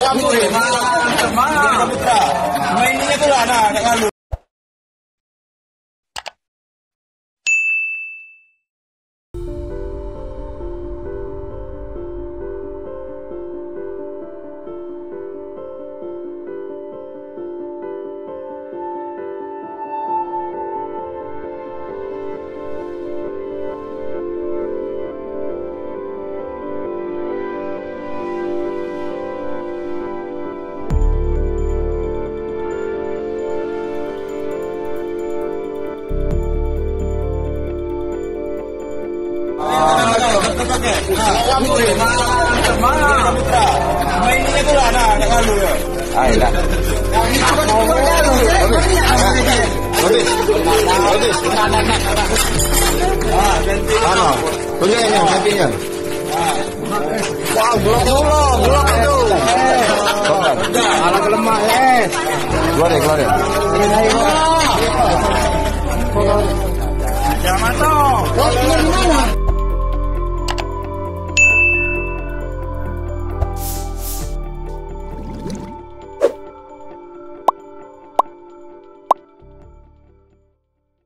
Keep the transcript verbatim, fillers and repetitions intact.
Mainnya tu lah nak nak lalu. Mainnya tu lah nak nak lalu ya. Ayolah. Mana? Tunjuk ini, nantinya. Wah, belum-belum, belum itu. Alah kelemah, eh. Keluar deh, keluar deh.